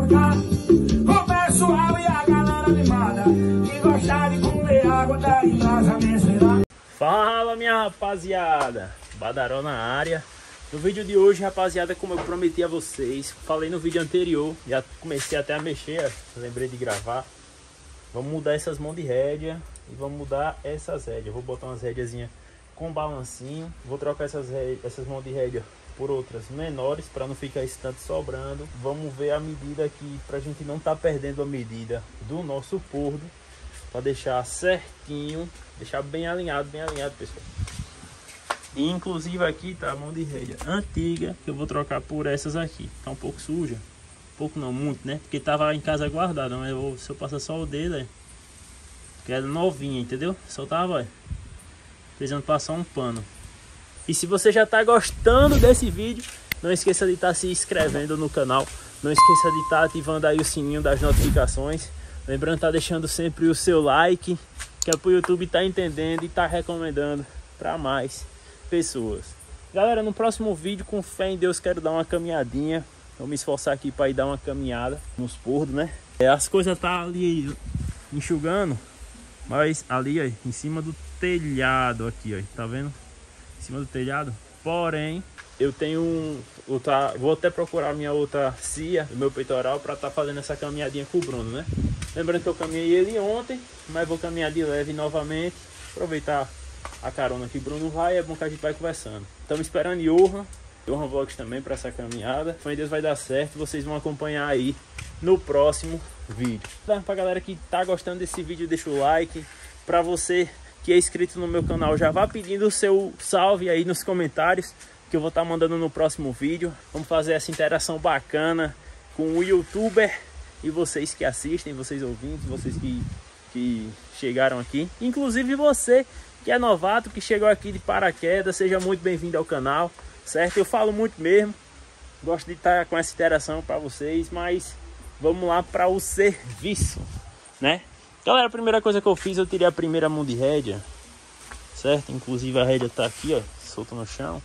tocar. O pessoal e a galera animada que gosta de comer água da embrasa será. Fala, minha rapaziada, Badaró na área. No vídeo de hoje, rapaziada, como eu prometi a vocês, falei no vídeo anterior, já comecei até a mexer, lembrei de gravar. Vamos mudar essas mãos de rédea e vamos mudar essas rédeas. Vou botar umas rédeazinhas com balancinho, vou trocar essas mãos de rédea por outras menores para não ficar esse tanto sobrando. Vamos ver a medida aqui pra gente não tá perdendo a medida do nosso pordo, para deixar certinho, deixar bem alinhado, pessoal. E inclusive aqui tá a mão de rédea antiga, que eu vou trocar por essas aqui. Tá um pouco suja, pouco não, muito, né? Porque tava em casa guardada, mas se eu passar só o dedo, que era novinha, entendeu? Só tava, precisando passar um pano. E se você já tá gostando desse vídeo, não esqueça de estar se inscrevendo no canal. Não esqueça de estar ativando aí o sininho das notificações. Lembrando, tá deixando sempre o seu like, que é pro YouTube tá entendendo e tá recomendando para mais pessoas. Galera, no próximo vídeo, com fé em Deus, quero dar uma caminhadinha. Vou me esforçar aqui para ir dar uma caminhada nos pordos, né? As coisas tá ali enxugando, mas ali, ó, em cima do telhado aqui, ó, tá vendo? Em cima do telhado. Porém, eu tenho vou até procurar minha outra cia, o meu peitoral, para estar fazendo essa caminhadinha com o Bruno, né? Lembrando que eu caminhei ele ontem, mas vou caminhar de leve novamente, aproveitar a carona que o Bruno vai, é bom que a gente vai conversando. Estamos esperando Johan Vlogs também para essa caminhada. Com Deus vai dar certo, vocês vão acompanhar aí no próximo vídeo. Pra galera que tá gostando desse vídeo, deixa o like. Para você que é inscrito no meu canal, já vá pedindo o seu salve aí nos comentários, que eu vou estar mandando no próximo vídeo. Vamos fazer essa interação bacana com o youtuber e vocês que assistem, vocês ouvintes, vocês que chegaram aqui. Inclusive você que é novato, que chegou aqui de paraquedas, seja muito bem-vindo ao canal, certo? Eu falo muito mesmo, gosto de estar com essa interação para vocês, mas vamos lá para o serviço, né? Galera, a primeira coisa que eu fiz, eu tirei a primeira mão de rédea, certo? Inclusive a rédea tá aqui, ó, solta no chão.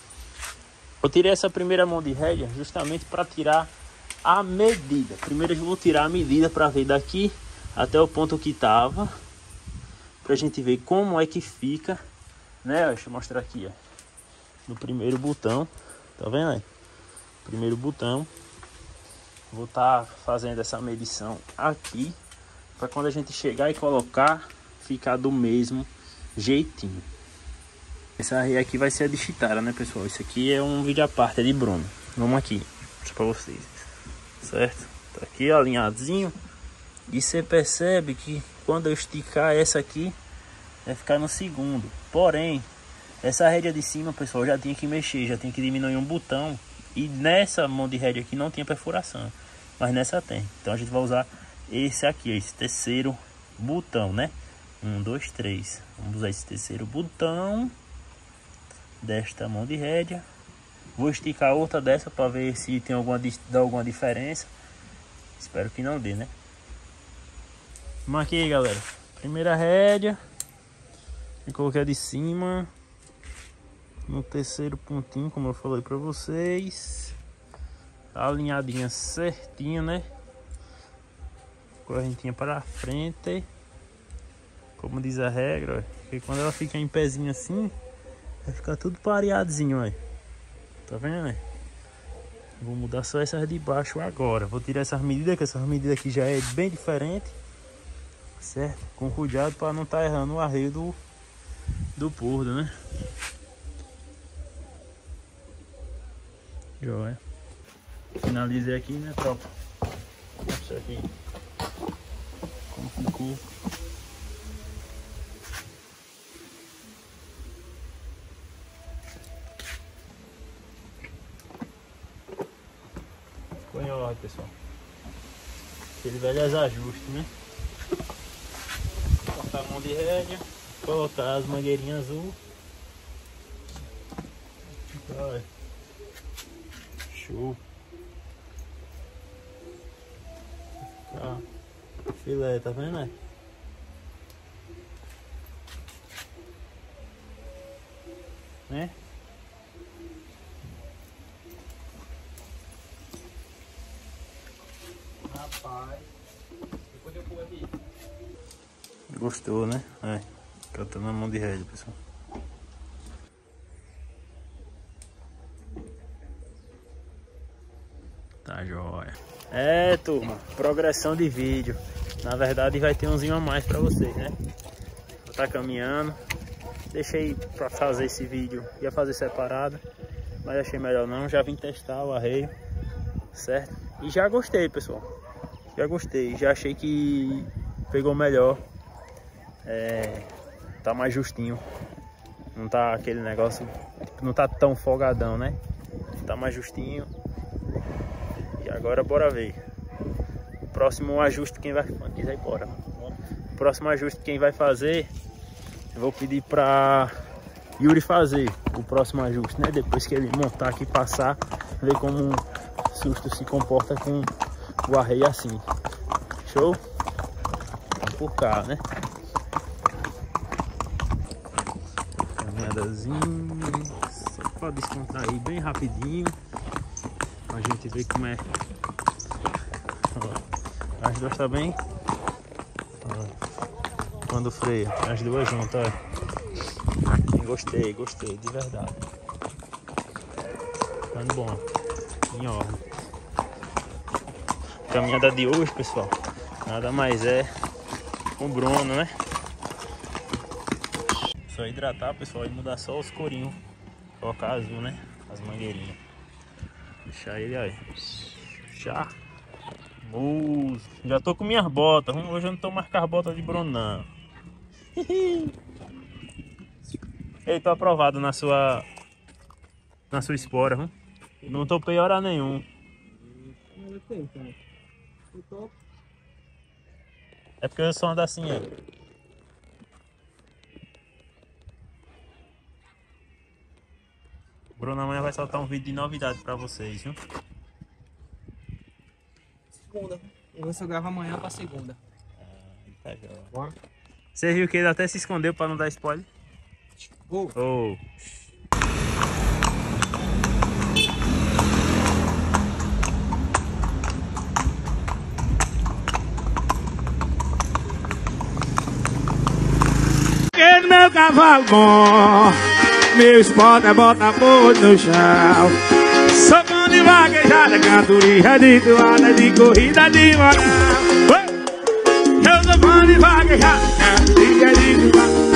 Eu tirei essa primeira mão de rédea justamente para tirar a medida. Primeiro eu vou tirar a medida para ver daqui até o ponto que tava, pra gente ver como é que fica, né? Deixa eu mostrar aqui, ó, no primeiro botão, tá vendo aí? Primeiro botão. Vou estar fazendo essa medição aqui, para quando a gente chegar e colocar, ficar do mesmo jeitinho. Essa arreia aqui vai ser a de Chitara, né, pessoal? Isso aqui é um vídeo à parte, é de Bruno. Vamos aqui, mostrar pra vocês, certo? Tá aqui alinhadinho. E você percebe que quando eu esticar essa aqui, vai ficar no segundo. Porém, essa rédea de cima, pessoal, já tinha que mexer, já tinha que diminuir um botão. E nessa mão de rédea aqui não tinha perfuração, mas nessa tem. Então a gente vai usar esse aqui, esse terceiro botão, né? 1, 2, 3. Vamos usar esse terceiro botão desta mão de rédea. Vou esticar outra dessa para ver se tem dá alguma diferença. Espero que não dê, né? Marquei, galera. Primeira rédea. Eu coloquei a de cima no terceiro pontinho, como eu falei para vocês. Tá alinhadinha certinha, né? Correntinha para frente, como diz a regra, ó, porque quando ela fica em pezinho assim, vai ficar tudo pareadinho, ó. Tá vendo, né? Vou mudar só essas de baixo agora. Vou tirar essas medidas, que essas medidas aqui já é bem diferente, certo? Com cuidado para não estar errando o arreio do pordo, né? Joia. Finalizei aqui, né, tropa? Isso aqui como ficou. Ficou em ordem, pessoal. Aquele velho ajustes, né? Cortar a mão de rédea, colocar as mangueirinhas azul. Olha. Show. Tá. Filé, tá vendo, né? Né? Rapaz. Depois eu pulo aqui. Gostou, né? É. Cantando na mão de rédea, pessoal. Tá jóia. É, turma, progressão de vídeo. Na verdade vai ter umzinho a mais pra vocês, né? Vou tá caminhando. Deixei pra fazer esse vídeo, ia fazer separado, mas achei melhor não. Já vim testar o arreio, certo? E já gostei, pessoal. Já gostei, já achei que pegou melhor. Tá mais justinho. Não tá aquele negócio, não tá tão folgadão, né? Tá mais justinho. E agora bora ver. O próximo ajuste quem vai... quiser ir embora. O próximo ajuste quem vai fazer, eu vou pedir pra Yuri fazer o próximo ajuste, né? Depois que ele montar aqui, passar, ver como o susto se comporta com o arreio assim. Show? Vamos por cá, né? Caminhadazinha, só pra descontrair bem rapidinho. Pra gente ver como é. Ó, as duas tá bem. Ó, quando freia, as duas juntas, ó. Gostei, gostei, de verdade. Ficando bom, em ordem. Caminhada de hoje, pessoal, nada mais é com o Bruno, né? Só hidratar, pessoal, e mudar só os corinhos. Colocar azul, né? As mangueirinhas. Deixar ele aí. Já. Já tô com minhas botas. Hoje eu não tô mais com as botas de Bruno, não. Ei, tô aprovado na sua espora, hein? Não tô pior nenhum. É porque eu só ando assim, ó. Bruno amanhã vai soltar um vídeo de novidade pra vocês, viu? Segunda. Eu vou só gravar amanhã pra segunda. Tá jóia. Bora. Você viu que ele até se escondeu pra não dar spoiler? Oh. Aquele meu cavalo bom, meu esporte é botar fogo no chão. Sou bom de vaquejada, cantoria de toada, de corrida de moral. Eu sou bom de vaquejada, cantoria de toada.